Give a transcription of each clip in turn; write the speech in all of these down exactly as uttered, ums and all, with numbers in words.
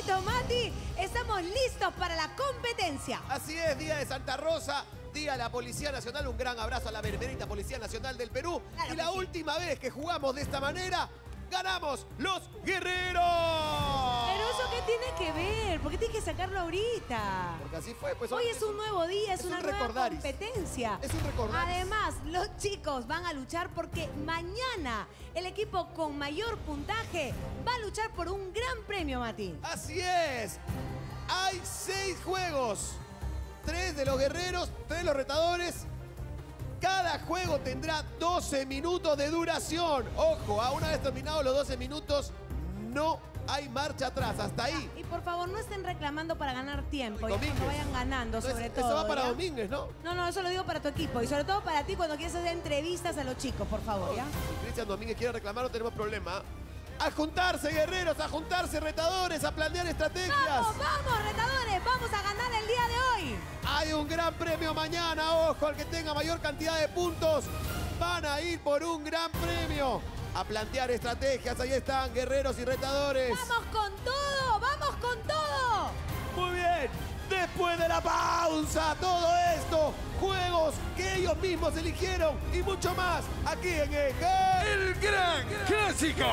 Listo, Mati. Estamos listos para la competencia. Así es, Día de Santa Rosa, Día de la Policía Nacional. Un gran abrazo a la berberita Policía Nacional del Perú. Claro y la que sí. última vez que jugamos de esta manera, ganamos los guerreros. Pero eso qué tiene que ver, ¿por qué tienes que sacarlo ahorita? Porque así fue, pues. Hoy es un nuevo día, es, es una un nueva recordaris. competencia. Es un recordaris. Además, los chicos van a luchar porque mañana el equipo con mayor puntaje va a luchar por un gran premio, Mati. Así es. Hay seis juegos. Tres de los guerreros, tres de los retadores. Cada juego tendrá doce minutos de duración. Ojo, a una vez terminados los doce minutos, no hay marcha atrás. Hasta ahí. Y por favor, no estén reclamando para ganar tiempo. Y Domínguez. cuando vayan ganando, Entonces, sobre eso todo. va para ¿ya? Domínguez, ¿no? No, no, eso lo digo para tu equipo. Y sobre todo para ti cuando quieres hacer entrevistas a los chicos, por favor, ¿ya? Si Cristian Domínguez quiere reclamar, no tenemos problema. A juntarse, guerreros, a juntarse, retadores, a planear estrategias. ¡Vamos, vamos, retadores! ¡Vamos a ganar el día de hoy! Hay un gran premio mañana, ojo, al que tenga mayor cantidad de puntos van a ir por un gran premio. A plantear estrategias, ahí están, guerreros y retadores. ¡Vamos con todo! ¡Vamos con todo! Muy bien, después de la pausa, todo esto, juegos que ellos mismos eligieron y mucho más, aquí en el... El Gran Clásico.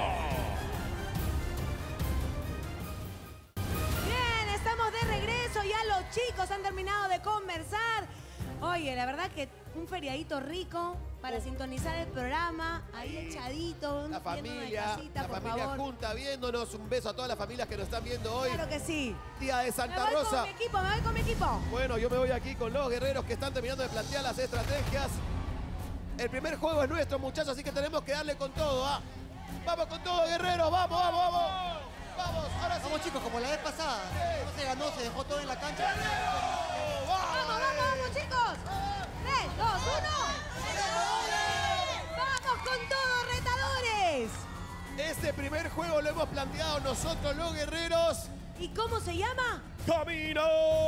Bien, estamos de regreso, ya los chicos han terminado de conversar. Oye, la verdad que un feriadito rico para sintonizar el programa, ahí echadito, La viendo una familia, casita, la por familia favor. junta viéndonos. Un beso a todas las familias que nos están viendo hoy. Claro que sí. Día de Me Santa voy Rosa. con mi equipo, me voy con mi equipo. Bueno, yo me voy aquí con los guerreros que están terminando de plantear las estrategias. El primer juego es nuestro, muchachos, así que tenemos que darle con todo, ¿ah? Vamos con todo, guerreros, vamos, vamos, vamos. Vamos, ahora sí. Vamos chicos, como la vez pasada. No se ganó, se dejó todo en la cancha. ¡Vamos, vamos, vamos, chicos! ¡Tres, dos, uno! ¡Vamos con todo, retadores! Este primer juego lo hemos planteado nosotros, los guerreros. ¿Y cómo se llama? ¡Camino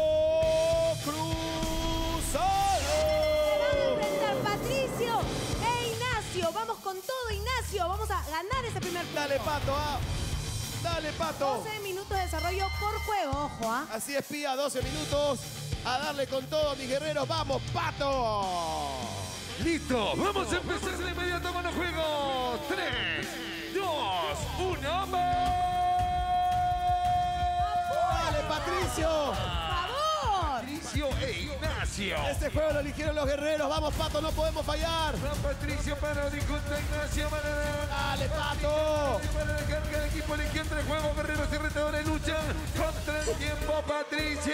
Se van a Cruzado! enfrentar Patricio e Ignacio. Vamos con todo, Ignacio. Vamos a ganar ese primer juego. Dale, Pato, ¿ah? Dale, Pato. doce minutos de desarrollo por juego, ojo, ¿ah? Así es, Pía, doce minutos. A darle con todo, mis guerreros. ¡Vamos, Pato! Listo, vamos a empezar de inmediato con los juegos. Tres, dos, uno, ¡Dale, Patricio! ¡Por favor! Patricio e Ignacio. Este juego lo eligieron los guerreros. ¡Vamos, Pato! ¡No podemos fallar! Juan Patricio para discontar Ignacio. Para ¡Dale, Pato! Para dejar que el equipo eligió entre juegos, guerreros y retadores luchan contra el tiempo. Patricio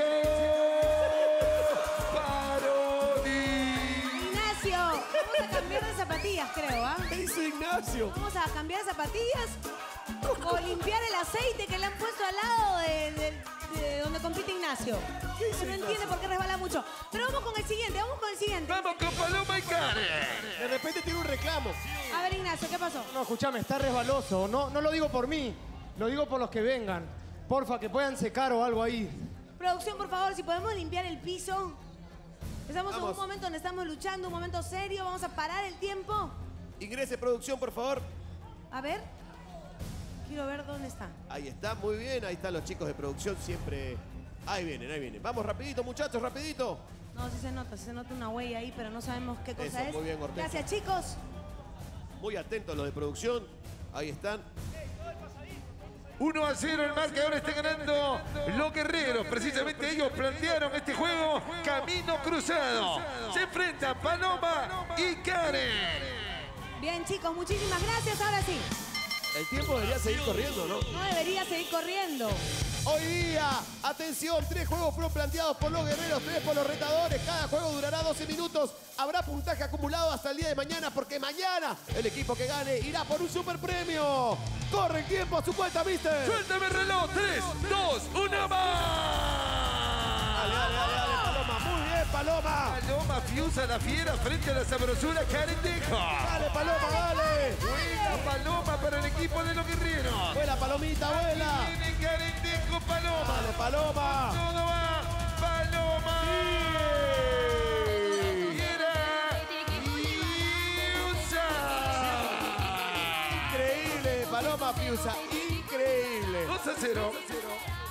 Parodi. Ignacio, vamos a cambiar de zapatillas, creo, ¿ah? ¿Qué hizo Ignacio? Vamos a cambiar de zapatillas o limpiar el aceite que le han puesto al lado de, de- de donde compite Ignacio. ¿Qué hizo No Ignacio? entiende por qué resbala mucho. Pero vamos con el siguiente, vamos con el siguiente. Vamos con Paloma y Karen. De repente tiene un reclamo. A ver, Ignacio, ¿qué pasó? No, escúchame, está resbaloso. No, no lo digo por mí, lo digo por los que vengan. Porfa, que puedan secar o algo ahí. Producción, por favor, si podemos limpiar el piso. Estamos en Vamos. un momento donde estamos luchando, un momento serio. Vamos a parar el tiempo. Ingrese, producción, por favor. A ver. Quiero ver dónde está. Ahí está, muy bien. Ahí están los chicos de producción siempre. Ahí vienen, ahí vienen. Vamos rapidito, muchachos, rapidito. No, sí se nota, sí se nota una huella ahí, pero no sabemos qué cosa Eso, es. muy bien, Hortensia. Gracias, chicos. Muy atentos los de producción. Ahí están. uno a cero el marcador está ganando los guerreros. Precisamente ellos plantearon este juego Camino Cruzado. Se enfrentan Paloma y Karen. Bien, chicos, muchísimas gracias. Ahora sí. El tiempo debería seguir corriendo, ¿no? No debería seguir corriendo. Hoy día, atención, tres juegos fueron planteados por los guerreros, tres por los retadores. Cada juego durará doce minutos. Habrá puntaje acumulado hasta el día de mañana, porque mañana el equipo que gane irá por un super premio. Corre el tiempo a su cuenta, mister. Suéltame el reloj. tres, dos, uno más. Dale, dale, dale, dale, Paloma. Muy bien, Paloma. Paloma Fiusa la fiera frente a la sabrosura Karen Dejo. Dale, Paloma, dale. Buena Paloma para el equipo de los guerreros. Vuela, Palomita, vuela. Viene Karen Dejo, Paloma. Dale, Paloma. Todo va. Paloma. Fiera Fiusa. Increíble, Paloma Piusa. Increíble. dos a cero.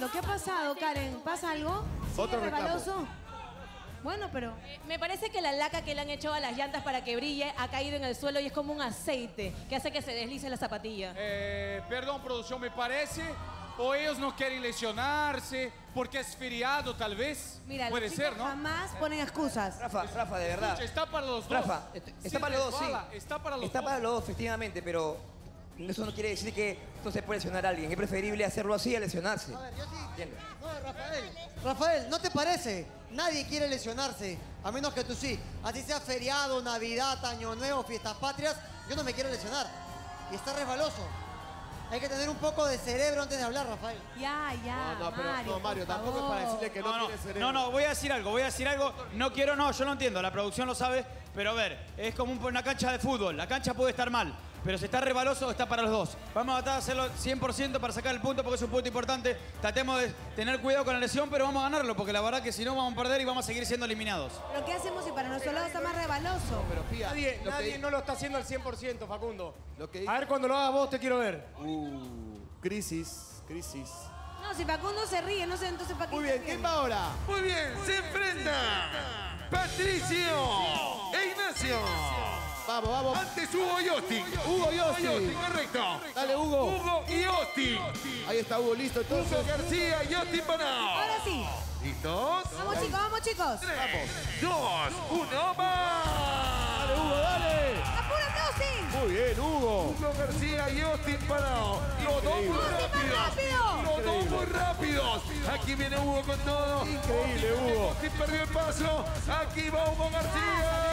entiendo. ¿Qué ha pasado, Karen? ¿Pasa algo? ¿Sigue Otro reclamo. resbaloso? Bueno, pero... Eh, Me parece que la laca que le han hecho a las llantas para que brille ha caído en el suelo y es como un aceite que hace que se deslice la zapatilla. Eh, perdón, producción, me parece. O ellos no quieren lesionarse porque es feriado, tal vez. Mira, Puede los chicos ser, ¿no? jamás ponen excusas. Rafa, Rafa, de verdad. Escucha, está para los dos. Rafa, est- está Si para los dos, sí. resbala, Está para los Está dos. para los dos, efectivamente, pero eso no quiere decir que esto se puede lesionar a alguien. Es preferible hacerlo así a lesionarse. A ver, yo sí. ¿Entiendes? No, Rafael. Rafael, ¿no te parece? Nadie quiere lesionarse, a menos que tú sí. Así sea feriado, Navidad, Año Nuevo, Fiestas Patrias, yo no me quiero lesionar. Y está resbaloso. Hay que tener un poco de cerebro antes de hablar, Rafael. Ya, ya, No, no, pero Mario, no, Mario, por tampoco es para favor. decirle que no, No, no, tiene cerebro. no, no, voy a decir algo, voy a decir algo. No quiero, no, yo lo entiendo, la producción lo sabe, pero a ver, es como un- una cancha de fútbol. La cancha puede estar mal, pero si está resbaloso, está para los dos. Vamos a tratar de hacerlo cien por ciento para sacar el punto porque es un punto importante. Tratemos de tener cuidado con la lesión, pero vamos a ganarlo porque la verdad que si no vamos a perder y vamos a seguir siendo eliminados. ¿Pero qué hacemos si para nuestro lado está más resbaloso? Pero Pía, Nadie, lo nadie que, no lo está haciendo al cien por ciento, Facundo. lo que A ver, cuando lo hagas vos te quiero ver. Uh, crisis, crisis. No, si Facundo se ríe, no sé entonces para qué Muy está bien, ¿quién riendo. va ahora? Muy bien, se enfrenta Patricio e Ignacio. Vamos, vamos. Antes Hugo y Austin. Hugo y Austin. correcto. Dale, Hugo. Hugo y Austin. Ahí está Hugo, listo. Entonces, Hugo García y Austin Panao. Ahora sí. ¿Listos? Vamos, chicos, vamos, chicos. Tres, dos, uno, más. dale, Hugo, dale. ¡Apúrate, Austin! Muy bien, Hugo. Hugo García y Austin Panao. Los dos muy Increíble. rápidos. rápido! Los dos muy rápidos. Aquí viene Hugo con todo. Increíble, Hugo. Austin perdió el paso. Aquí va Hugo García.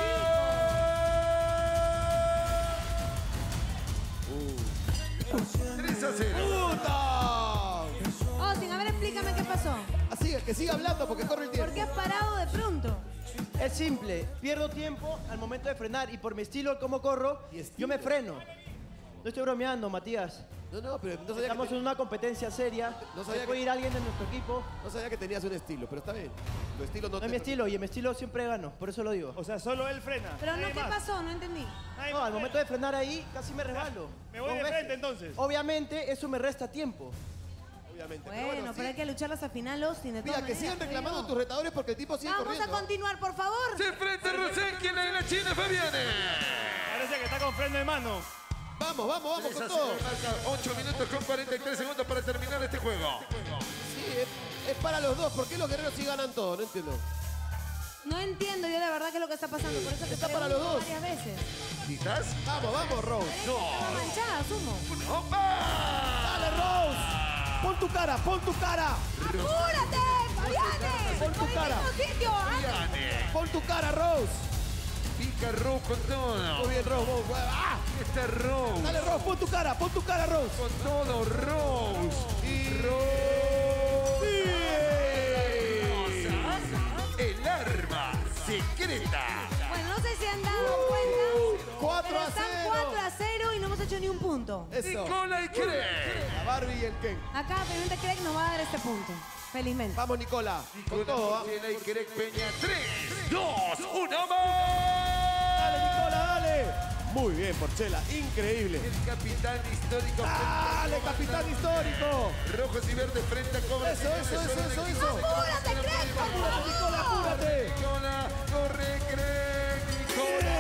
tres a cero. ¡Puta! Austin, a ver, explícame qué pasó. Así, que siga hablando porque corre el ¿Por tiempo. qué has parado de pronto? Es simple, pierdo tiempo al momento de frenar y por mi estilo, como corro, ¿Y estilo? yo me freno. No estoy bromeando, Matías. No, no, pero no sabía, Estamos que, en una competencia seria. No sabía Se puede que- ir alguien de nuestro equipo. no sabía que tenías un estilo, pero está bien. Tu estilo no, No te... es mi estilo y en mi estilo siempre gano, por eso lo digo. O sea, solo él frena. Pero no, Nadie ¿qué más. pasó? No entendí. Nadie No, más al momento de frenar ahí casi me resbalo. Me voy Dos de veces. frente entonces. Obviamente eso me resta tiempo. Obviamente. Bueno, pero, sí. hay que lucharlas hasta final, Austin, de todas Mira, que maneras, sigan te reclamando digo. tus retadores porque el tipo sigue Vamos corriendo. a continuar, por favor. Se enfrenta Rosenki en la de la China Fabiane. Parece que está con freno de mano. Vamos, vamos, vamos tres con a todo. cero, marca ocho minutos con cuarenta y tres segundos para terminar este juego. Sí, es, es para los dos. ¿Por qué los guerreros sí ganan todo? No entiendo. No entiendo yo la verdad qué es lo que está pasando, por eso te Está para pregunto los dos. varias veces. ¿Listas? Vamos, vamos, Rose. Estaba manchada, asumo. ¡Opa! Dale, Rose. Pon tu cara, pon tu cara. ¡Apúrate, Fabiane! Pon tu ¡Voy al cara. mismo sitio! ¡Ah! Fabiane. Pon tu cara, Rose. Pica Rose con todo. Muy bien, Rose. vos, ¡Ah! Aquí está Rose. Dale, Rose, pon tu cara, pon tu cara, Rose. Con todo, Rose. Y Rose. Sí. El arma secreta. Bueno, no sé si han dado cuenta. cuatro pero a están cero. cuatro a cero y no hemos hecho ni un punto. Eso. Nicola y Craig. La Barbie y el Ken. Acá, felizmente, Craig nos va a dar este punto. Felizmente. Vamos, Nicola. Con todo, ¿ah? Nicola y Craig Peña. tres, dos, uno más. Dale, Nicola, dale. Muy bien, Porchela. Increíble. El capitán histórico. Dale, capitán histórico. Rojos y verdes frente a Cobra. Eso, eso, eso, eso, eso. ¡Apúrate, Craig, por Apúrate, Nicola, favor! apúrate. Nicola, corre, Craig. Nicola.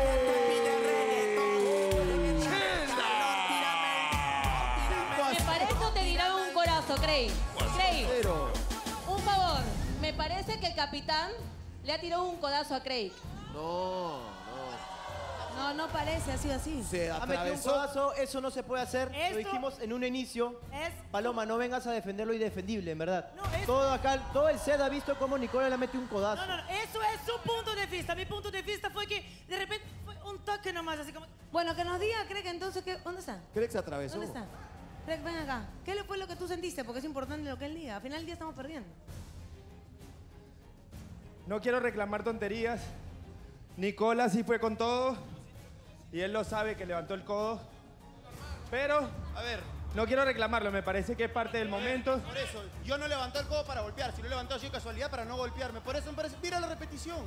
Me parece o te dirán un corazo, Craig. Craig, Cero. un favor. Me parece que el capitán le ha tirado un codazo a Craig. No, no. No, no parece, ha sido así. Se Ha metido un atravesó. codazo, eso no se puede hacer. Esto Lo dijimos en un inicio. es- Paloma, no vengas a defender lo indefendible, en verdad. No, es- Todo acá, todo el set ha visto cómo Nicola le metió un codazo. No, no, no, eso es su punto de vista. Mi punto de vista fue que de repente fue un toque nomás, así como... Bueno, que nos diga, Craig, entonces, ¿qué? ¿Dónde está? Craig se atravesó. ¿Dónde está? Craig, ven acá. ¿Qué fue lo que tú sentiste? Porque es importante lo que él diga. Al final del día estamos perdiendo. No quiero reclamar tonterías. Nicola sí fue con todo. Y él lo sabe que levantó el codo. Pero, a ver, no quiero reclamarlo. Me parece que es parte del momento. Por eso, yo no levanté el codo para golpear, si lo levantó así de casualidad para no golpearme. Por eso me parece, mira la repetición.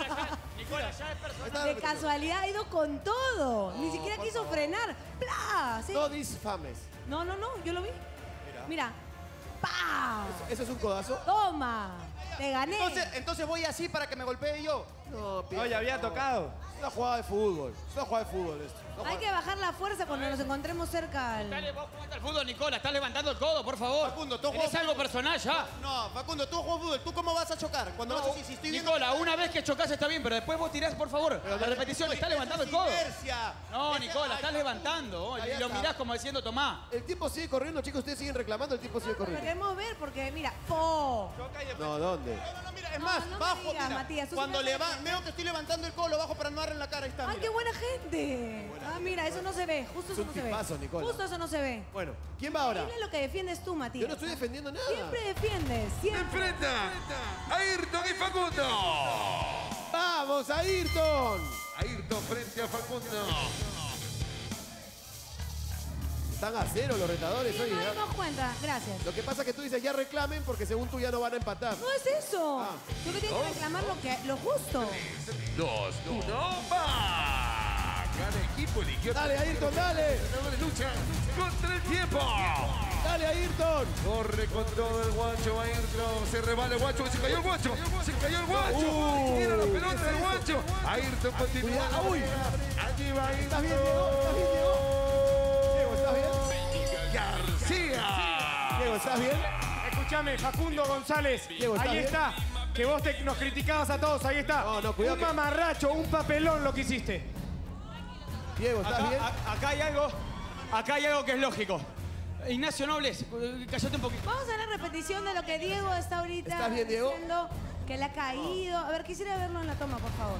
De casualidad ha ido con todo. Ni siquiera por quiso favor. frenar. ¡Pla! ¿Sí? No disfames. No, no, no, yo lo vi. Mira. ¡Pah! ¿Eso, eso es un codazo? ¡Toma! Te gané. Entonces, entonces voy así para que me golpee yo. No, Pía. Oye, había tocado. Es una jugada de fútbol. Es una jugada de fútbol esto. No Hay juega- que bajar la fuerza cuando nos encontremos cerca al... Dale, vos jugate al fútbol, Nicola. Estás levantando el codo, por favor. Facundo, tú Tenés juegas algo personal ya. No, Facundo, tú juegas fútbol. ¿Tú cómo vas a chocar? Cuando vas así, si estoy viendo... Nicola, una vez que chocás está bien, pero después vos tirás, por favor. La repetición, Estoy- estás levantando el eso es codo. inercia. No, Ese- Nicola, Ay, estás levantando. Ya, Y ya lo está. mirás como diciendo, tomá. El tiempo sigue corriendo, chicos. Ustedes siguen reclamando, el tiempo sigue Lo corriendo. queremos ver porque, mira, ¡po! No, ¿dónde? No, no, no, mira, es No, más, no me bajo, digas, mira. Matías, tú Cuando sí me le va, haces- veo que estoy levantando el codo, lo bajo para no darle en la cara. Ahí está, ¡Ay, mira. qué buena gente! Ah, mira, eso no se ve. Justo Es eso un no se ve. tipazo, Nicola. Justo eso no se ve. Bueno, ¿quién va ahora? Dile lo que defiendes tú, Matías. Yo no estoy defendiendo nada. Siempre defiendes, Se siempre. enfrentan Ayrton y Facundo. ¡Vamos, Ayrton! Ayrton frente a Facundo. Están a cero los retadores Sí, hoy, no ¿eh? dimos cuenta, gracias. Lo que pasa es que tú dices ya reclamen porque según tú ya no van a empatar. No es eso. Ah. Yo que tengo que reclamar lo, que, lo justo. Dos, uno, va. Cada equipo eligió. Dale, Ayrton, dale. Ganadores luchan contra el tiempo. Dale, Ayrton. Corre con todo el guacho, Ayrton. Se rebala el guacho. Se cayó el guacho. Se cayó el guacho. Uh, Tira la ¿qué pelota es del eso? guacho. Ayrton continúa. Cuidado. Uy. Allí va Ayrton. ¿Estás bien, Diego? ¿Estás bien, Diego? Diego, ¿estás bien? García. Diego, ¿estás bien? Escúchame, Facundo González. Diego, ¿estás ahí bien? está. Que vos te- nos criticabas a todos, ahí está. No, no, cuidado Un que- mamarracho, un papelón lo que hiciste. Diego, ¿estás Acá, bien? a- acá hay algo, acá hay algo que es lógico. Ignacio Nobles, eh, cállate un poquito. Vamos a la repetición de lo que Diego está ahorita ¿Estás bien, Diego? diciendo que le ha caído. A ver, quisiera verlo en la toma, por favor.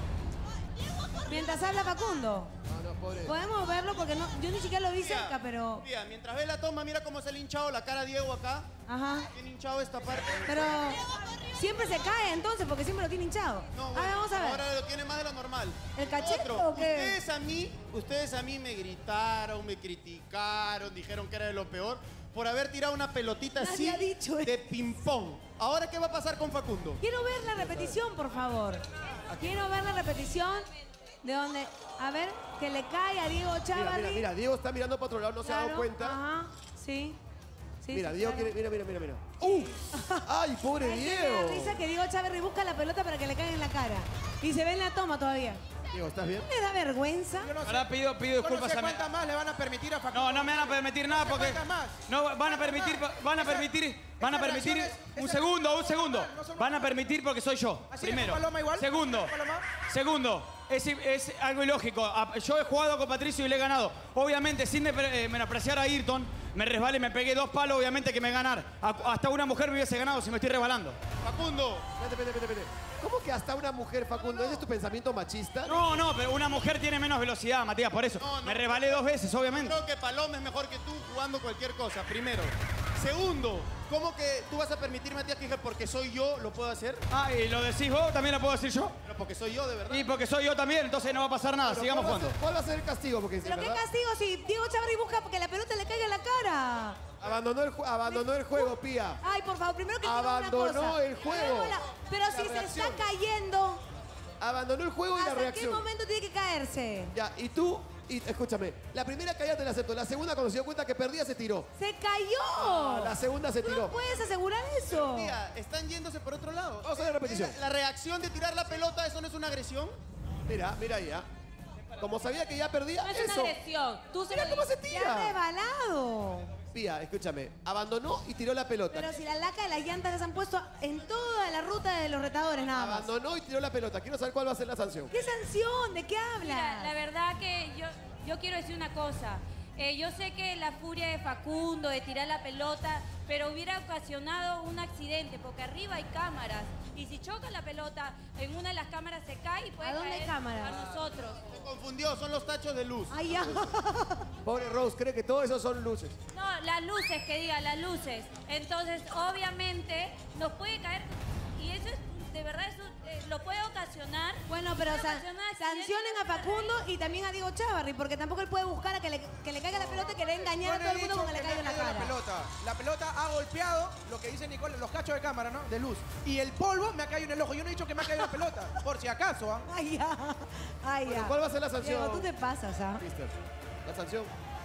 Mientras habla Facundo. No, no, pobre. Podemos verlo porque no, yo ni siquiera lo vi Mira, cerca, pero... Mira, mientras ve la toma, mira cómo se le ha hinchado la cara a Diego acá. Ajá. Bien hinchado esta parte. Pero siempre se cae entonces porque siempre lo tiene hinchado. No, a bueno, ver, vamos a ver. ahora lo tiene más de lo normal. ¿El cachete Otro, o qué? Ustedes a mí, ustedes a mí me gritaron, me criticaron, dijeron que era de lo peor por haber tirado una pelotita Nadie así ha dicho de ping-pong. Ahora, ¿qué va a pasar con Facundo? Quiero ver la repetición, por favor. Quiero ver la repetición de donde... A ver, que le cae a Diego Mira, Chávarri. mira, mira. Diego está mirando para otro lado, no se ha dado Claro, cuenta. Ajá, sí. Sí, Mira, sí, Diego claro. quiere... Mira, mira, mira, mira. ¡Uh! ¡Ay, pobre Ay, que me da Diego! risa que Diego Chávarri busca la pelota para que le caiga en la cara. Y se ve en la toma todavía. Diego, ¿estás bien? ¿No le da vergüenza? Ahora pido, pido disculpas a mi... ¿Cuántas más le van a permitir a Facundo? No, no me van a permitir nada porque... ¿Cuántas más? No, van a permitir, van a permitir, van a esas permitir... reacciones- Un esas- segundo, un segundo. no son Van a permitir porque soy yo, ¿Así primero. es, Paloma, igual? Segundo, Paloma? segundo. Es, es algo ilógico. A- Yo he jugado con Patricio y le he ganado. Obviamente, sin de- eh, menospreciar a Ayrton, me resbalé, me pegué dos palos, obviamente que me ganar. A- Hasta una mujer me hubiese ganado si me estoy resbalando. Facundo, Espérate, espérate, espérate, espérate. ¿Cómo que hasta una mujer, Facundo? ¿Ese es tu pensamiento machista? No, no, pero una mujer tiene menos velocidad, Matías, por eso. No, no. Me resbalé dos veces, obviamente. creo que Paloma es mejor que tú jugando cualquier cosa, primero. Segundo, ¿cómo que tú vas a permitirme a ti que dije porque soy yo, lo puedo hacer? Ah, ¿y lo decís vos? ¿También lo puedo decir yo? Pero porque soy yo, de verdad. Y porque soy yo también, entonces no va a pasar nada. Pero Sigamos ¿cuál va a jugando. ser- ¿Cuál va a ser el castigo? Porque, ¿Pero qué ¿verdad? castigo si Diego Chávarri busca porque la pelota le caiga en la cara? Abandonó el, ju- abandonó el juego, Pía. Ay, por favor, primero que entienda una Abandonó cosa. el juego. Luego la- Pero La si se reacción. está cayendo, Abandonó el juego y la ¿hasta qué reacción. momento tiene que caerse? Ya, y tú, y, escúchame, la primera caída te la acepto. La segunda, cuando se dio cuenta que perdía, se tiró. ¡Se cayó! Ah, la segunda se ¿Tú tiró. no puedes asegurar eso? Tía, están yéndose por otro lado. Vamos a ver la repetición. La, la reacción de tirar la pelota, ¿eso no es una agresión? Mira, mira ahí, ¿ah? Como sabía que ya perdía, No es eso. una agresión. Tú se Mira lo cómo se ¡Se ha tira. resbalado! Pía, escúchame, abandonó y tiró la pelota. Pero si la laca de las llantas las han puesto en toda la ruta de los retadores, nada más. Abandonó y tiró la pelota. Quiero saber cuál va a ser la sanción. ¿Qué sanción? ¿De qué Mira, la hablas? verdad que yo, yo quiero decir una cosa. Eh, yo sé que la furia de Facundo, de tirar la pelota, pero hubiera ocasionado un accidente, porque arriba hay cámaras. Y si choca la pelota, en una de las cámaras se cae y puede ¿A dónde hay caer cámaras? a nosotros. Se confundió, son los tachos de luz. Ay, ya. Pobre Rose, cree que todo eso son luces. No, las luces, que diga, las luces. Entonces, obviamente, nos puede caer, y eso es, de verdad, eso eh, lo puede ocasionar. Bueno, pero puede san- ocasionar accidentes sancionen a Facundo y también a Diego Chávarri, porque tampoco él puede buscar a que le, que le caiga la pelota y querer engañar a todo el mundo con que le caiga en la cara. La pelota. la pelota ha golpeado, lo que dice Nicole, los cachos de cámara, ¿no? De luz. Y el polvo me ha caído en el ojo. Yo no he dicho que me ha caído la pelota, por si acaso, ¿ah? Ay, ya. Ay, Bueno, ya. ¿cuál va a ser la sanción? Diego, tú te pasas, ¿ah? Mister, la sanción.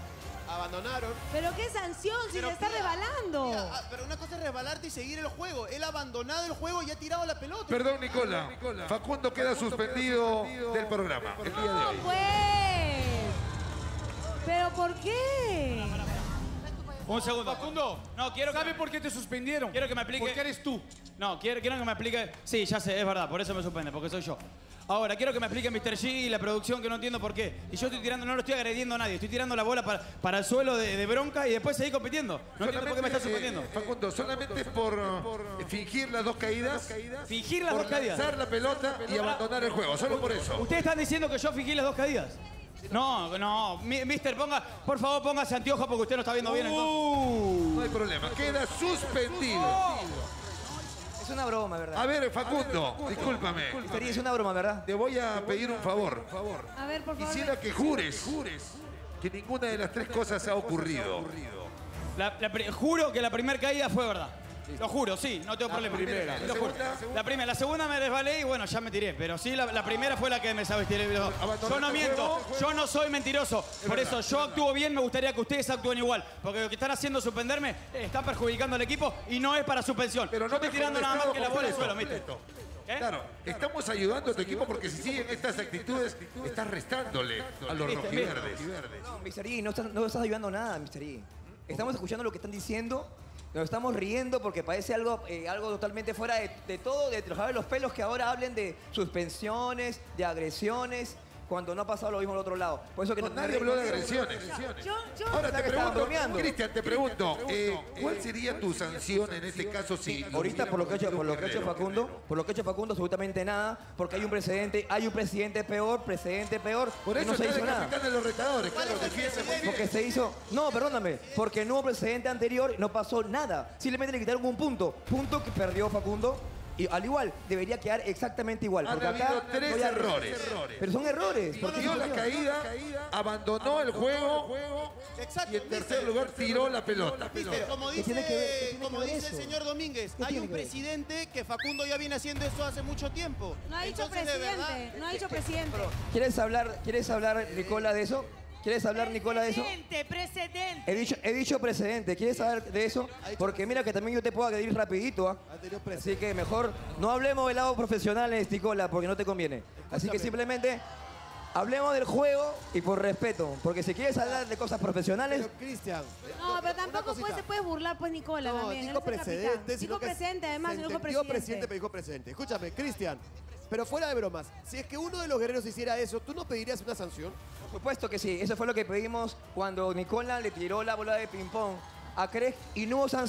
abandonaron. ¿Pero qué sanción si Pero se está mira, resbalando? mira, ah, pero una cosa es resbalarte y seguir el juego. Él ha abandonado el juego y ha tirado la pelota. Perdón, Nicola. Facundo queda suspendido del programa el día de No, hoy. pues. ¿Pero por qué? Un segundo. Facundo, No, quiero que... ¿sabe por qué te suspendieron? Quiero que me explique... Porque eres tú. No, quiero, quiero que me explique... Sí, ya sé, es verdad, por eso me suspende, porque soy yo. Ahora, quiero que me explique mister G y la producción, que no entiendo por qué. Y yo estoy tirando, no lo estoy agrediendo a nadie, estoy tirando la bola para, para el suelo de, de bronca y después seguir compitiendo. No entiendo por qué me está suspendiendo. Eh, Facundo, solamente por uh, fingir las dos caídas, Fingir las por dos caídas. lanzar la pelota y abandonar el juego, solo por eso. ¿Ustedes están diciendo que yo fingí las dos caídas? No, no, mi- mister, ponga, por favor, póngase anteojos porque usted no está viendo bien entonces. Uh, no hay problema, queda suspendido. Es una broma, ¿verdad? A ver, Facundo, discúlpame. mister G, es una broma, ¿verdad? Te voy a pedir un favor. A ver, por favor. Quisiera que jures que ninguna de las tres cosas ha ocurrido. La- la pri- juro que la primera caída fue verdad. Lo juro, sí, no tengo problema. primera. Lo La juro. segunda. La primera, la segunda me resbalé y bueno, ya me tiré. Pero sí, la, la primera fue la que me sabestiré. Yo no miento, yo no soy mentiroso. Por eso yo actúo bien, me gustaría que ustedes actúen igual. Porque lo que están haciendo suspenderme eh, están perjudicando al equipo y no es para suspensión. Pero no yo estoy tirando nada más que la bola al suelo, completo. ¿viste? Claro, estamos ayudando a tu equipo porque si siguen estas actitudes, estás restándole a los Viste, rojiverdes. No, mister G, no estás, no estás ayudando a nada, mister G. Estamos escuchando lo que están diciendo, nos estamos riendo porque parece algo, eh, algo totalmente fuera de, de todo, de trabajar los pelos, que ahora hablen de suspensiones, de agresiones, cuando no ha pasado lo mismo al otro lado. Por eso que No, no- nadie no- habló de no- agresiones. Yo, yo, Ahora te que estaban pregunto, bromeando. Cristian, te pregunto, eh, ¿cuál sería tu sanción en este caso si... Ahorita por lo que ha hecho, por lo que ha hecho Facundo, por lo que ha hecho Facundo, absolutamente nada, porque hay un precedente, hay un presidente peor, precedente peor, Por y eso no se está hizo de nada. capitán de los retadores, claro, defiende muy bien. Porque se hizo... No, perdóname. Porque no hubo precedente anterior, no pasó nada. Simplemente le quitaron un punto. Punto que perdió Facundo. Y al igual, debería quedar exactamente igual. Han Porque acá habido tres no hay errores. Pero son errores. porque Dio no la se caída, abandonó el juego Exacto. y en tercer lugar tiró la pelota. Viste, como ¿Qué dice, tiene que ver- qué tiene como que ver dice el eso? señor Domínguez, ¿Qué hay tiene un que ver? presidente que Facundo ya viene haciendo esto hace mucho tiempo. no ha dicho Entonces, de verdad, presidente, no ha dicho presidente. ¿Quieres hablar, ¿Quieres hablar, Nicola, de eso? ¿Quieres hablar, Nicola, de eso? Precedente, precedente. He dicho, he dicho precedente. ¿Quieres saber de eso? Porque mira que también yo te puedo agredir rapidito, ¿ah? Así que mejor no hablemos del lado profesional, eh, Nicola, porque no te conviene. Así que simplemente hablemos del juego y por respeto. Porque si quieres hablar de cosas profesionales... Pero, Cristian. No, pero tampoco cosita. puede, se puede burlar, pues, Nicola, No, también. Él dijo es el capitán. precedente. sino Dijo que presente, además, se no dijo entendió presidente. presidente, pero dijo presente. Escúchame, Cristian. Pero fuera de bromas, si es que uno de los guerreros hiciera eso, ¿tú no pedirías una sanción? Por supuesto que sí. Eso fue lo que pedimos cuando Nicola le tiró la bola de ping-pong a Craig y no hubo sanción.